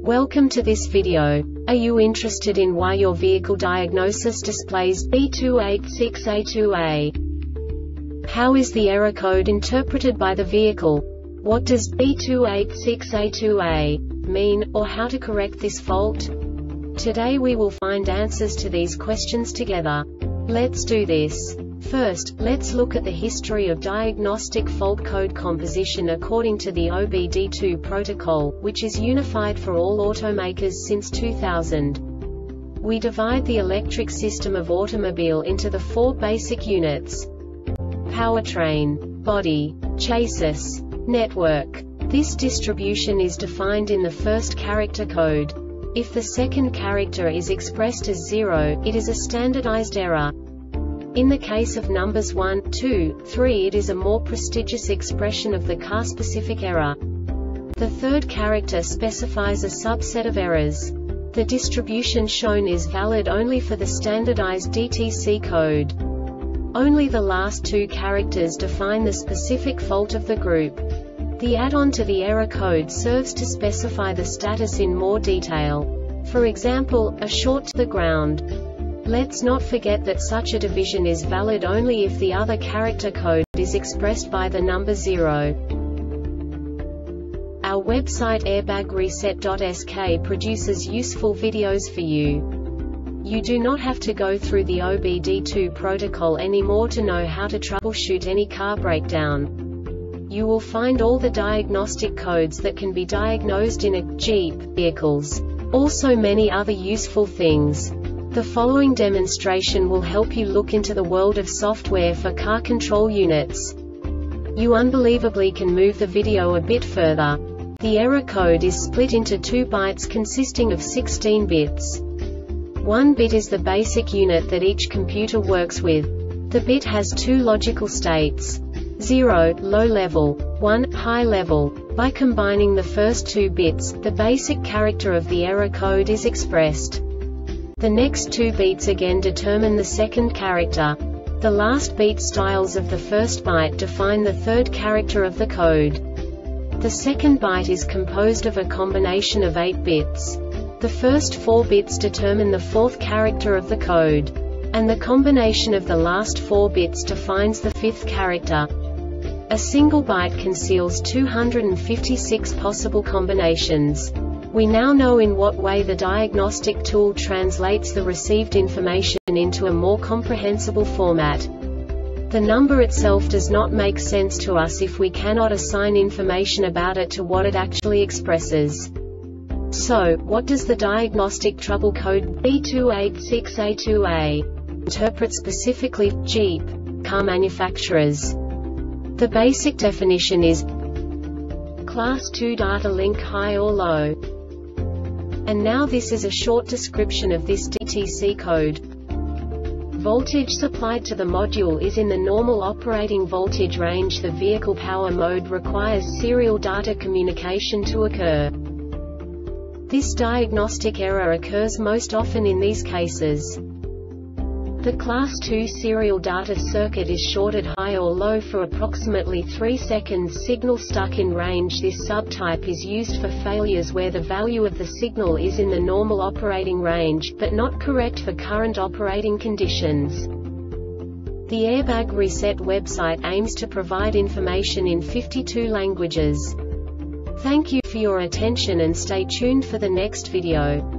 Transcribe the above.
Welcome to this video. Are you interested in why your vehicle diagnosis displays B286A2A? How is the error code interpreted by the vehicle? What does B286A2A mean, or how to correct this fault? Today we will find answers to these questions together. Let's do this. First, let's look at the history of diagnostic fault code composition according to the OBD2 protocol, which is unified for all automakers since 2000. We divide the electric system of automobile into the four basic units: powertrain, body, chassis, network. This distribution is defined in the first character code. If the second character is expressed as 0, it is a standardized error. In the case of numbers 1, 2, 3, it is a more prestigious expression of the car-specific error. The third character specifies a subset of errors. The distribution shown is valid only for the standardized DTC code. Only the last two characters define the specific fault of the group. The add-on to the error code serves to specify the status in more detail. For example, a short to the ground. Let's not forget that such a division is valid only if the other character code is expressed by the number 0. Our website airbagreset.sk produces useful videos for you. You do not have to go through the OBD2 protocol anymore to know how to troubleshoot any car breakdown. You will find all the diagnostic codes that can be diagnosed in a Jeep vehicles. Also many other useful things. The following demonstration will help you look into the world of software for car control units. You unbelievably can move the video a bit further. The error code is split into 2 bytes consisting of 16 bits. 1 bit is the basic unit that each computer works with. The bit has 2 logical states: 0, low level, 1, high level. By combining the first 2 bits, the basic character of the error code is expressed. The next 2 beats again determine the second character. The last beat styles of the first byte define the third character of the code. The second byte is composed of a combination of 8 bits. The first 4 bits determine the fourth character of the code. And the combination of the last 4 bits defines the fifth character. A single byte conceals 256 possible combinations. We now know in what way the diagnostic tool translates the received information into a more comprehensible format. The number itself does not make sense to us if we cannot assign information about it to what it actually expresses. So, what does the diagnostic trouble code B286A2A interpret specifically for Jeep car manufacturers? The basic definition is Class 2 data link high or low. And now this is a short description of this DTC code. Voltage supplied to the module is in the normal operating voltage range. The vehicle power mode requires serial data communication to occur. This diagnostic error occurs most often in these cases. The Class 2 serial data circuit is shorted high or low for approximately 3 seconds. Signal stuck in range. This subtype is used for failures where the value of the signal is in the normal operating range, but not correct for current operating conditions. The Airbag Reset website aims to provide information in 52 languages. Thank you for your attention and stay tuned for the next video.